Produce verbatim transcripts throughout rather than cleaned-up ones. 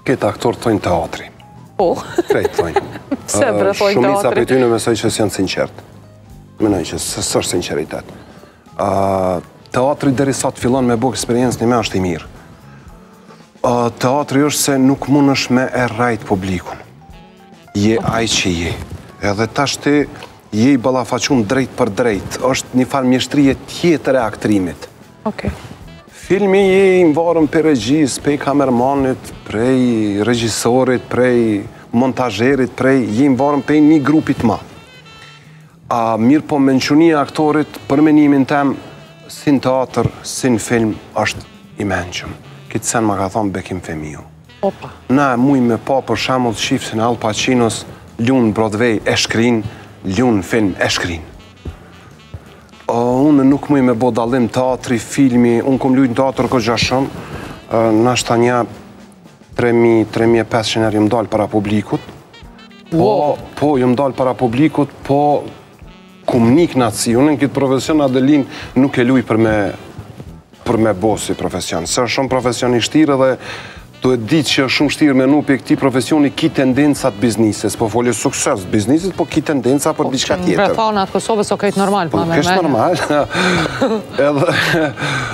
Këtë aktorë thojnë teatri. Po. Krejtë thojnë. Pse bre thojnë teatri? Shumica për ty në mesoj që s'janë sinqertë. Menoj që s'është sinceritet. Teatri deri sa të fillon me bo eksperiencë një me është i mirë. Teatri është se nuk mund është me e rajt publikun. Je aj që je. Edhe tash ti je i balafaqun drejt për drejt. është një farë mjeshtrije tjetër e aktrimit. Filmi je i mvarën për regjis, prej kamermanit, prej regjisorit, prej montajerit, prej je i mvarën për një grupit ma. A mirë po menqunia aktorit, për menimin tem, si në teatr, si në film, është i menqëm. Këtë sen ma ka thonë Bekim Femiu. Na muj me pa për shamull shiftin Al Pacinos, lunë Broadway e shkrin, lunë film e shkrin. Unë nuk muj me bo dalim teatri, filmi, unë kom lujtë në teatr këtë gjashëm, nashta një tre mijë e pesëqind herë jëm dalë para publikut, po jëm dalë para publikut, po kum nik në atësi, unë në këtë profesion Adelin nuk e luj për me për me bo si profesion. Se është shumë profesion i shtirë dhe duhet ditë që është shumë shtirë me nu për këti profesioni ki tendencat biznises, po folje sukses biznises, po ki tendenca për diçka tjetër. Bre thonat Kosovës o kejtë normal. Po kështë normal. Edhe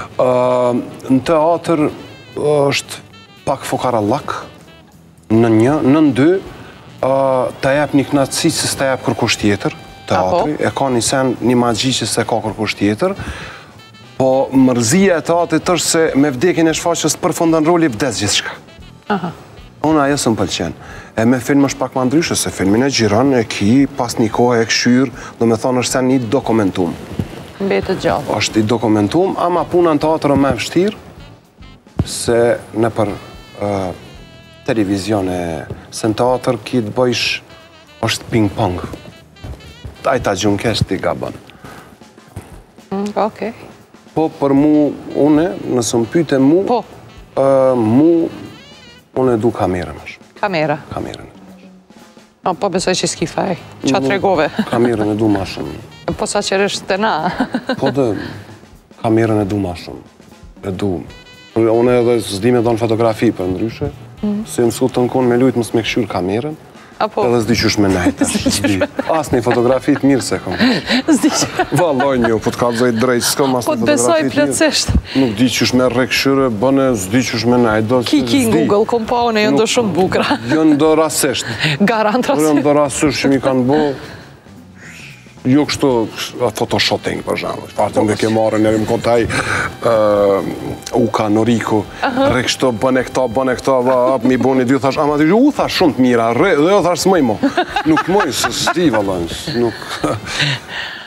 në teatr është pak fokarallak, në një, në në dy, ta jep një knatësi se s'ta jep kërkush tjetër, teatri, e ka një sen një magji që se ka kërkush tjetër, po mërzia e teatrit është se me vdekin e shfaqës përfundan roli vdes gjithë shka. Unë ajo së më pëlqen. E me film është pak ma ndryshë, se filmin e gjiron, e ki, pas një kohë e këshyr, do me thonë është sen një dokumentum. Mbetë gjallë. është i dokumentum, ama puna në teatr me vështirë, se në për televizione, se në teatr ki të bëjsh, është ping-pong. Ajta gjunkesh ti gabon. Okej. Po, për mu, une, nësë më pyte mu, mu, une du kamerën është. Kamera? Kamerën. Po besoj që s'ki faj, qa të regove? Kamerën e du ma shumë. Po sa qërështë të na? Po dhe, kamerën e du ma shumë. E du. Une edhe s'di me donë fotografi për ndryshe, se mësu të nkon me lujtë mësë me këshur kamerën, edhe s'di qësh me najta. As një fotografit mirë se kom. S'di që? Valoj një, po t'ka dzojt drejt, s'kom as një fotografit mirë. Po t'besoj plëtsisht. Nuk di qësh me rekëshyre, bëne, s'di qësh me najta. Kiki në Google, kom pa une, jënë do shumë bukra. Jënë do rasesht. Garant rasesht. Jënë do rasesht që mi kanë bo, jo kështu photoshopping, për shumë. Fatëm dhe ke marë nërëm kontaj Uka, Noriku, re kështu, bëne këta, bëne këta, mi boni dy, thash, ama të u thash shumë të mira, dhe jo thash s'mëj mo. Nuk moj, së sti, valojnë, nuk...